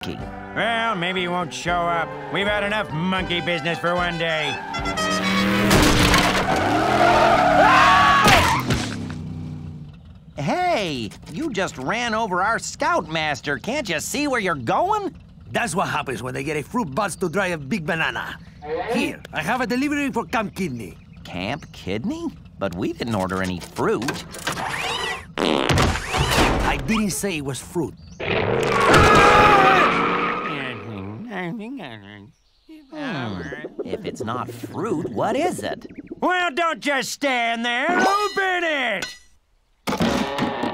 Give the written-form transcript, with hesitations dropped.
monkey. Well, maybe he won't show up. We've had enough monkey business for one day. Hey, you just ran over our scoutmaster. Can't you see where you're going? That's what happens when they get a fruit buzz to drive a big banana. Here, I have a delivery for Camp Kidney. Camp Kidney? But we didn't order any fruit. I didn't say it was fruit. If it's not fruit, what is it? Well, don't just stand there. Open it!